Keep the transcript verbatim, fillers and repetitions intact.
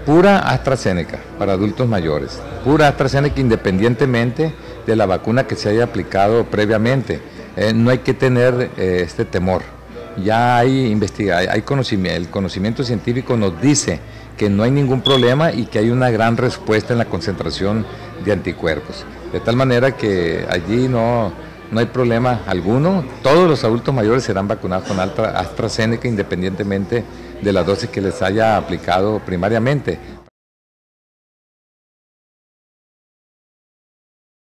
pura AstraZeneca para adultos mayores, pura AstraZeneca independientemente de la vacuna que se haya aplicado previamente. Eh, no hay que tener eh, este temor. Ya hay investigación, hay conocimiento, el conocimiento científico nos dice que no hay ningún problema y que hay una gran respuesta en la concentración de anticuerpos. De tal manera que allí no, no hay problema alguno. Todos los adultos mayores serán vacunados con AstraZeneca independientemente de la dosis que les haya aplicado primariamente.